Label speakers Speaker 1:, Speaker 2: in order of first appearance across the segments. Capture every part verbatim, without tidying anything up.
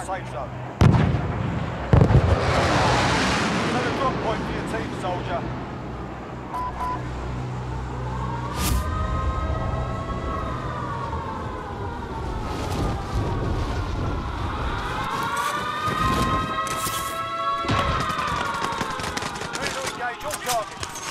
Speaker 1: safe zone. Take a drop point for your team, soldier. Ready to engage your target.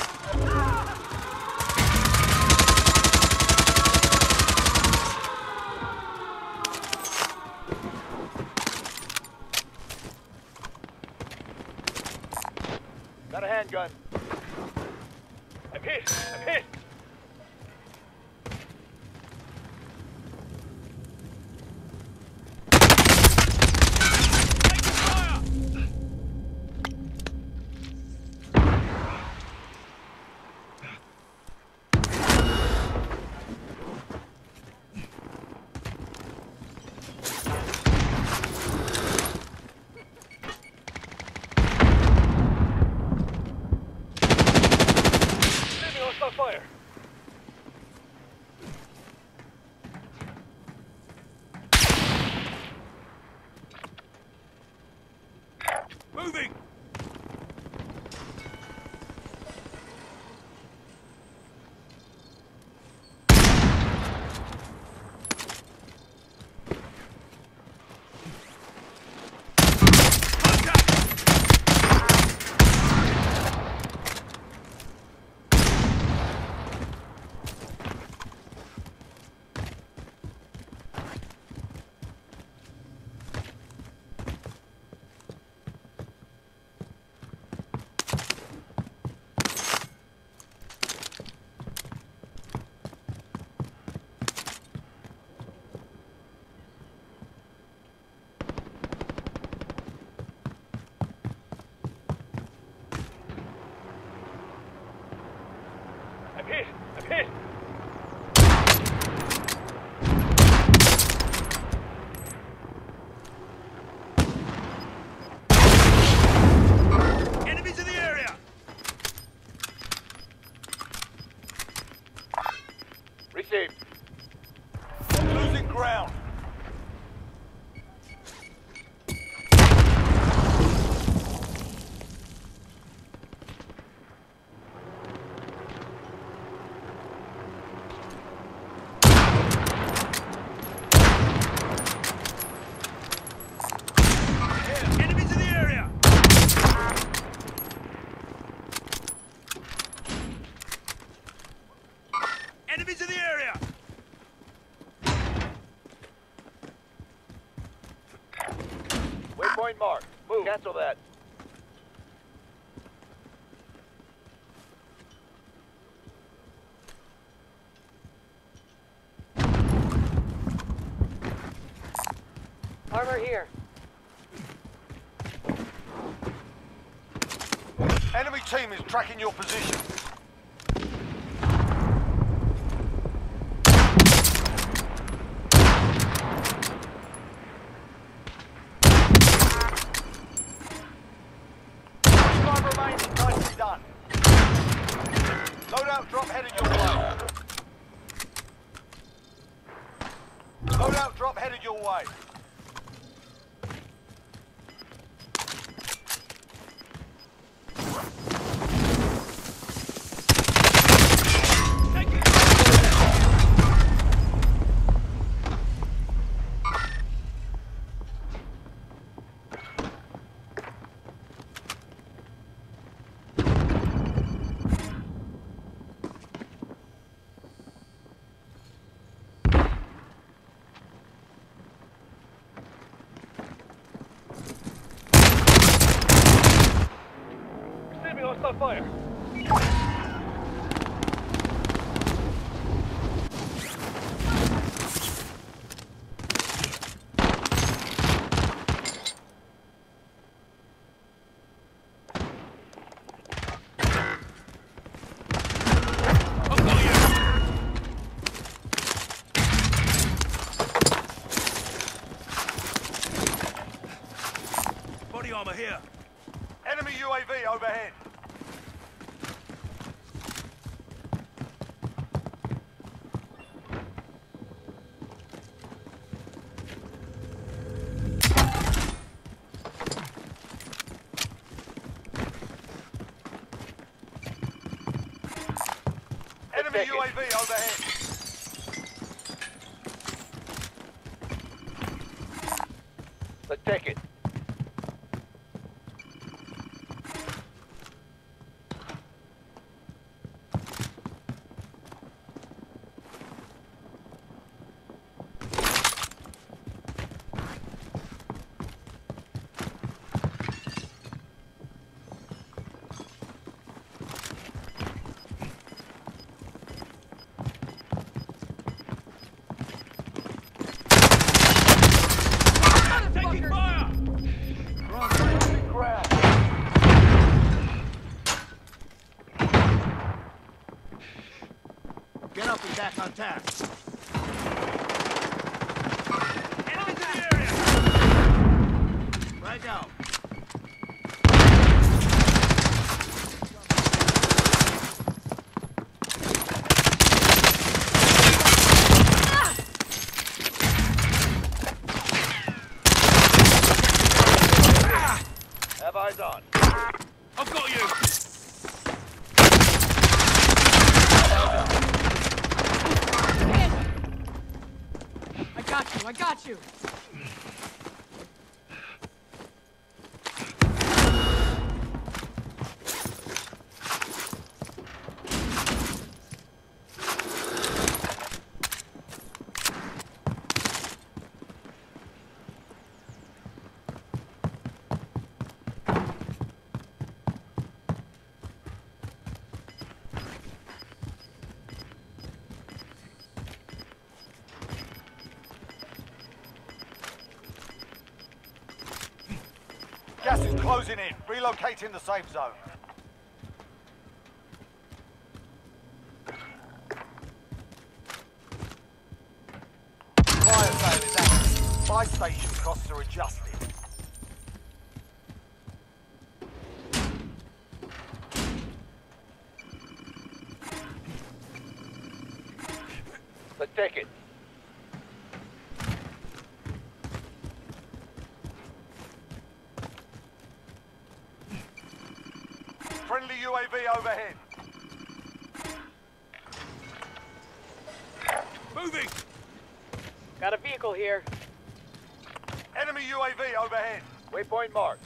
Speaker 1: Got a handgun. I'm hit! I'm hit! Take fire! Fire! Moving! I'm hit! I'm hit! Enemies in the area! Received. Losing ground. Enemies in the area! Waypoint marked. Move. Cancel that.
Speaker 2: Armor here.
Speaker 1: Enemy team is tracking your position. Nicely done. Loadout drop headed your way. Loadout drop headed your way. Hostile fire. Body armor here. Enemy U A V overhead. Enemy U A V overhead.
Speaker 2: Let's take it.
Speaker 3: Get up and back on task.
Speaker 1: Enemies in the area.
Speaker 3: Right now.
Speaker 2: Have eyes on.
Speaker 1: I've got you.
Speaker 4: I got you, I got you!
Speaker 1: Gas is closing in. Relocating the safe zone. Fire sale is active. Buy station costs are adjusted.
Speaker 2: Let's take it.
Speaker 1: Friendly U A V overhead. Moving!
Speaker 4: Got a vehicle here.
Speaker 1: Enemy U A V overhead.
Speaker 2: Waypoint marked.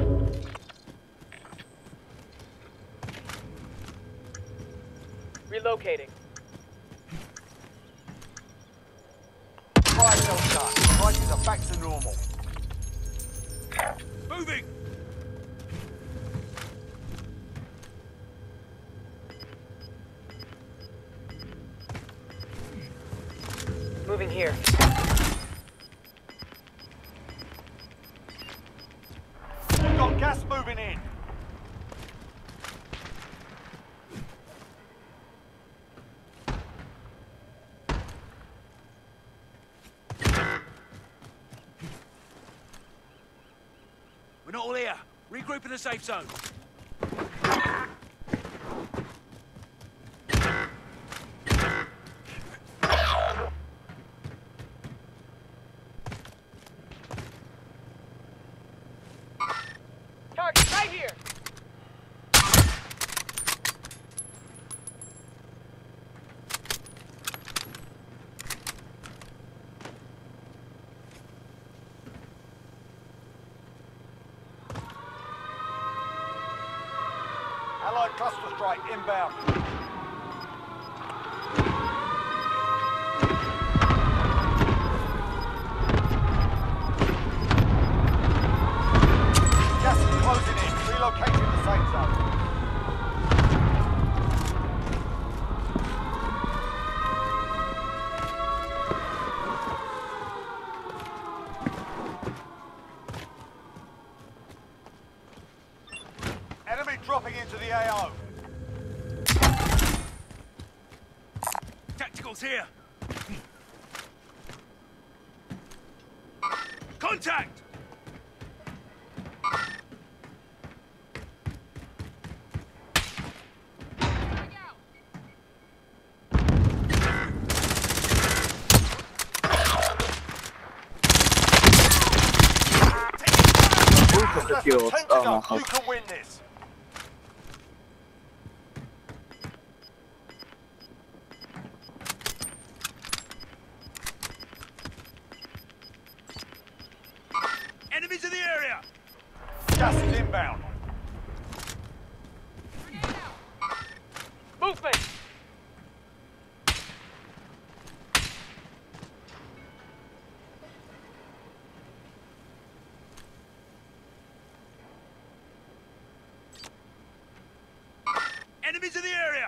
Speaker 4: Relocating.
Speaker 1: Fire cell shut. Prices are back to normal. Moving!
Speaker 4: Moving here.
Speaker 1: We've got gas moving in.
Speaker 3: We're not all here. Regroup in the safe zone.
Speaker 4: Target right here!
Speaker 1: Allied cluster strike inbound. Gas is closing in. Relocating the safe zone. Enemy dropping into the A O.
Speaker 3: Tacticals here. Contact!
Speaker 1: That's the Pentagon. You can win this.
Speaker 3: Enemies in the area!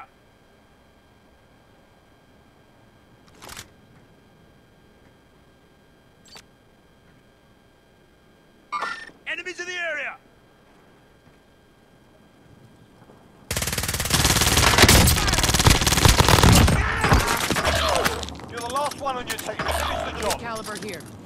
Speaker 3: Enemies in the area!
Speaker 1: You're the last one on your team. Finish the job.
Speaker 4: Caliber here.